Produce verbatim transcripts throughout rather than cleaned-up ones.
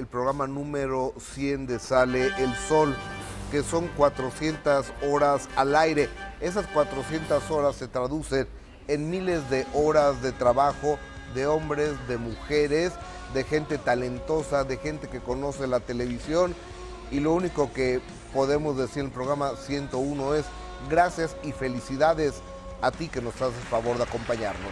el programa número cien de Sale el Sol, que son cuatrocientas horas al aire. Esas cuatrocientas horas se traducen en miles de horas de trabajo de hombres, de mujeres, de gente talentosa, de gente que conoce la televisión. Y lo único que podemos decir en el programa ciento uno es gracias y felicidades a ti que nos haces el favor de acompañarnos.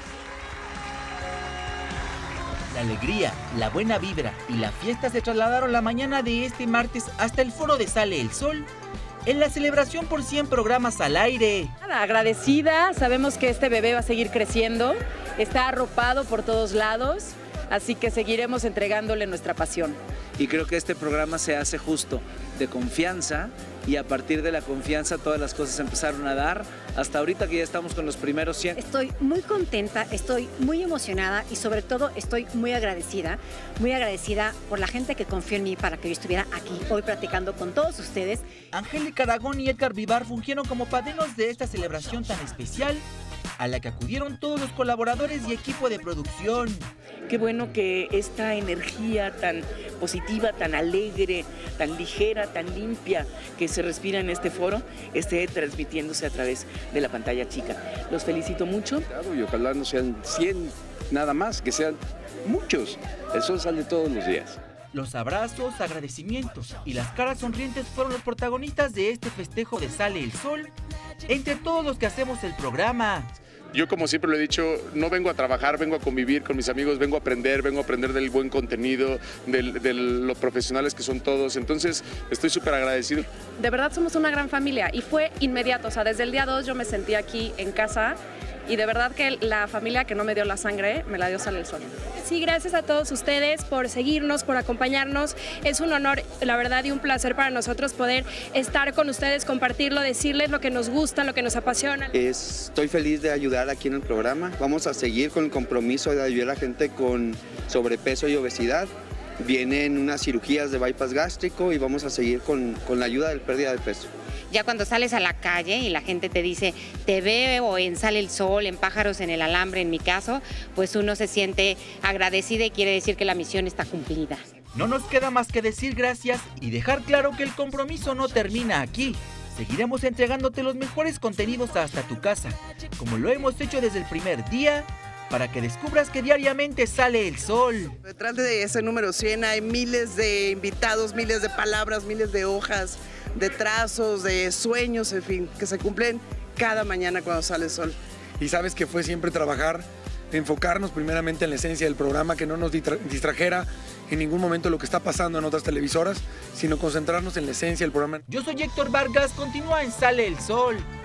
La alegría, la buena vibra y la fiesta se trasladaron la mañana de este martes hasta el foro de Sale el Sol, en la celebración por cien programas al aire. Agradecida, sabemos que este bebé va a seguir creciendo, está arropado por todos lados, así que seguiremos entregándole nuestra pasión. Y creo que este programa se hace justo de confianza, y a partir de la confianza todas las cosas empezaron a dar, hasta ahorita que ya estamos con los primeros cien. Estoy muy contenta, estoy muy emocionada y sobre todo estoy muy agradecida, muy agradecida por la gente que confió en mí para que yo estuviera aquí hoy platicando con todos ustedes. Angélica Aragón y Edgar Vivar fungieron como padrinos de esta celebración tan especial, a la que acudieron todos los colaboradores y equipo de producción. Qué bueno que esta energía tan positiva, tan alegre, tan ligera, tan limpia que se respira en este foro esté transmitiéndose a través de la pantalla chica. Los felicito mucho. Y ojalá no sean cien nada más, que sean muchos. El sol sale todos los días. Los abrazos, agradecimientos y las caras sonrientes fueron los protagonistas de este festejo de Sale el Sol, entre todos los que hacemos el programa. Yo, como siempre lo he dicho, no vengo a trabajar, vengo a convivir con mis amigos, vengo a aprender, vengo a aprender del buen contenido, de, de los profesionales que son todos. Entonces, estoy súper agradecido. De verdad somos una gran familia y fue inmediato, o sea, desde el día dos yo me sentí aquí en casa y de verdad que la familia que no me dio la sangre, me la dio Sale el Sol. Sí, gracias a todos ustedes por seguirnos, por acompañarnos. Es un honor, la verdad, y un placer para nosotros poder estar con ustedes, compartirlo, decirles lo que nos gusta, lo que nos apasiona. Estoy feliz de ayudar aquí en el programa. Vamos a seguir con el compromiso de ayudar a la gente con sobrepeso y obesidad. Vienen unas cirugías de bypass gástrico y vamos a seguir con, con la ayuda de la pérdida de peso. Ya cuando sales a la calle y la gente te dice, te veo en Sale el Sol, en Pájaros en el Alambre, en mi caso, pues uno se siente agradecida y quiere decir que la misión está cumplida. No nos queda más que decir gracias y dejar claro que el compromiso no termina aquí. Seguiremos entregándote los mejores contenidos hasta tu casa, como lo hemos hecho desde el primer día, para que descubras que diariamente sale el sol. Detrás de ese número cien hay miles de invitados, miles de palabras, miles de hojas, de trazos, de sueños, en fin, que se cumplen cada mañana cuando sale el sol. Y sabes que fue siempre trabajar, enfocarnos primeramente en la esencia del programa, que no nos distrajera en ningún momento lo que está pasando en otras televisoras, sino concentrarnos en la esencia del programa. Yo soy Héctor Vargas, continúa en Sale el Sol.